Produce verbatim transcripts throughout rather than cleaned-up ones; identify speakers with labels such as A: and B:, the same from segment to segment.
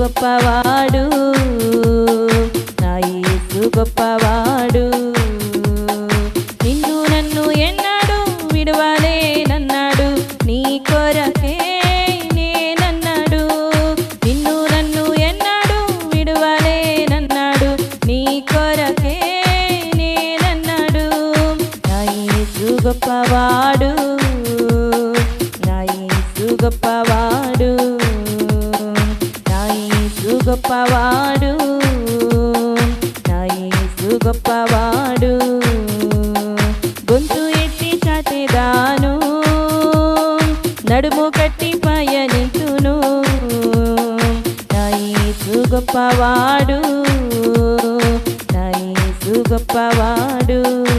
A: గొప్పవాడు నా యేసు గొప్పవాడు నిన్ను నన్ను ఎన్నడూ విడువలేనన్నాడు నీ కొరకే నేనన్నాడు నిన్ను నన్ను ఎన్నడూ విడువలేనన్నాడు నీ కొరకే నేనన్నాడు నా యేసు గొప్పవాడు నా యేసు గొప్పవాడు గొప్పవాడు నా యేసు గొప్పవాడు గొంతు ఎత్తి చాటెదాను నడుము కట్టి పయనింతును నా యేసు గొప్పవాడు నా యేసు గొప్పవాడు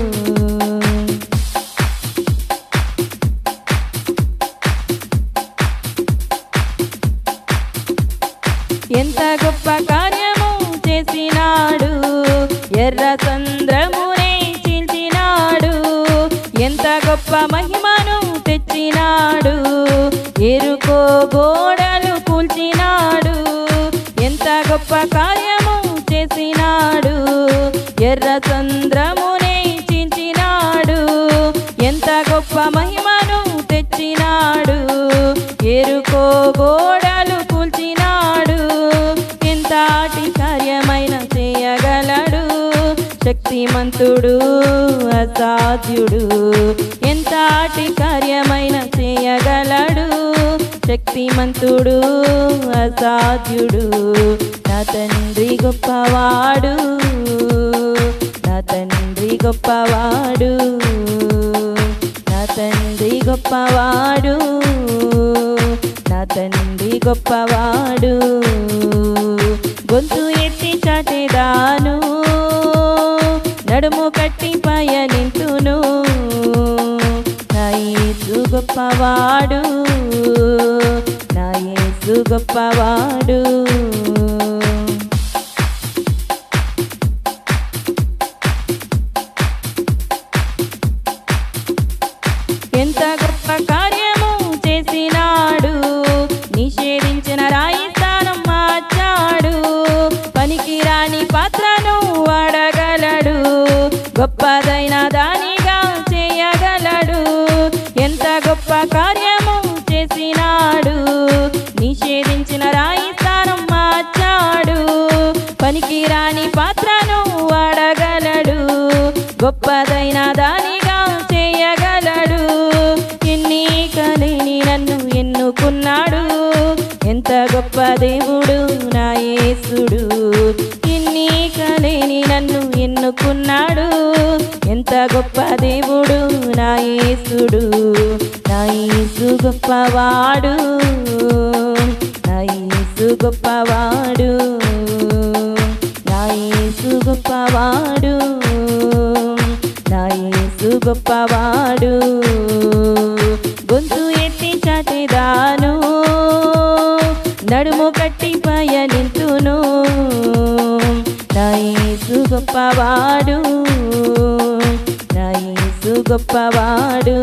A: ఎంత గొప్ప కార్యము చేసినాడు ఎర్ర చంద్రమునే చీల్చినాడు ఎంత గొప్ప మహిమను తెచ్చినాడు ఎరుకో గోడలు కూల్చినాడు ఎంత గొప్ప కార్యము చేసినాడు ఎర్ర చంద్రమునే చీల్చినాడు ఎంత గొప్ప మహిమను తెచ్చినాడు ఎరుకో గోడలు కూల్చినాడు ఎంతటి కార్యమైన చేయగలడు శక్తిమంతుడు అసాధ్యుడు ఎంతటి కార్యమైన చేయగలడు శక్తిమంతుడు అసాధ్యుడు నా తండ్రి గొప్పవాడు నా తండ్రి గొప్పవాడు నా తండ్రి గొప్పవాడు నా తండ్రి గొప్పవాడు గొంతు ఎత్తి చాటెదాను నడుము కట్టి పయనింతును నా యేసు గొప్పవాడు నా యేసు గొప్పవాడు ఎంత గొప్ప కార్యము చేసినాడు నిషేధించిన రాయి స్థానం మార్చాడు పనికి రాని పాత్రను వాడగలడు గొప్పదైన దానిగా చేయగలడు ఎంత గొప్ప కార్యము చేసినాడు నిషేధించిన రాయి స్థానం మార్చాడు పనికి రాని పాత్రను వాడగలడు గొప్పదైన దానిగా చేయగలడు ఎన్నిక లేని నన్ను ఎన్నుకున్నాడు ఎంత గొప్ప దేవుడు నా యేసుడు ఎన్నిక లేని నన్ను ఎన్నుకున్నాడు ఎంత గొప్ప దేవుడు నా యేసుడు నా యేసు గొప్పవాడు నా యేసు గొప్పవాడు నా యేసు గొప్పవాడు నా యేసు గొప్పవాడు గొంతు ఎత్తి చాటెదాను నడుము కట్టి పయనింతును నా యేసు గొప్పవాడు నా యేసు గొప్పవాడు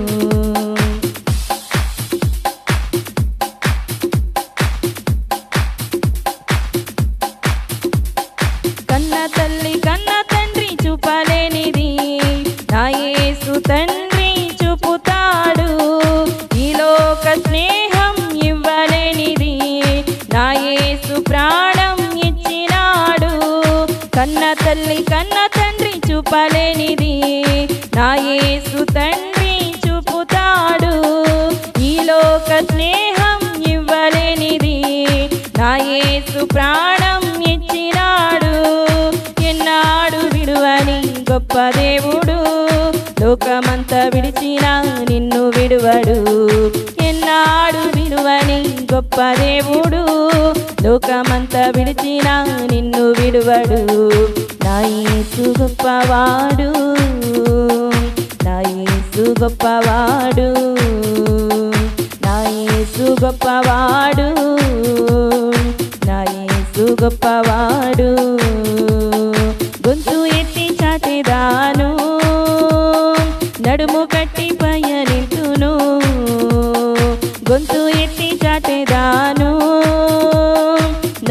A: కన్న తల్లి కన్న తండ్రి చూపలేనిది నా యేసు తండ్రి చూపుతాడు ఈ లోక స్నేహం ఇవ్వలేనిది నా యేసు ప్రాణం ఇచ్చినాడు కన్న తల్లి కన్న తండ్రి చూపలేనిది నా యేసు తండ్రి చూపుతాడు ఈ లోక స్నేహం ఇవ్వలేనిది నా యేసు ప్రాణం ఇచ్చినాడు ఎన్నాడు విడువని గొప్ప దేవుడు లోకమంతా విడిచినా నిన్ను విడువడు ఎన్నాడు విడువని గొప్ప దేవుడు లోకమంతా విడిచినా నిన్ను విడువడు నా యేసు గొప్పవాడు నా యేసు గొప్పవాడు నా యేసు గొప్పవాడు నా యేసు గొప్పవాడు గొంతు ఎత్తి చాటెదాను నడుము కట్టి పయనింతును గొంతు ఎత్తి చాటెదాను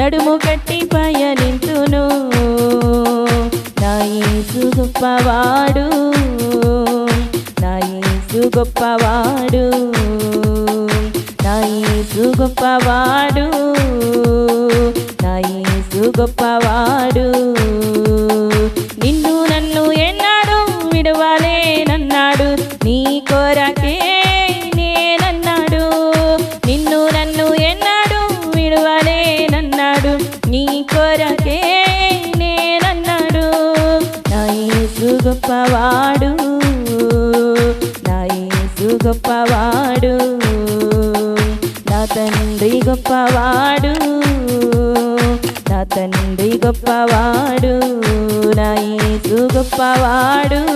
A: నడుము కట్టి పయనింతును నా యేసు గొప్పవాడు నా యేసు గొప్పవాడు నా యేసు గొప్పవాడు నా యేసు గొప్పవాడు నిన్ను నన్ను ఎన్నాడు విడవలేనన్నాడు నీ కొరకే నేనన్నాడు నిన్ను నన్ను ఎన్నాడు విడవలేనన్నాడు నీ కొరకే నేనన్నాడు నా యేసు గొప్పవాడు నా యేసు గొప్పవాడు నా తండ్రి గొప్పవాడు నా తండ్రి గొప్పవాడు నా యేసు గొప్పవాడు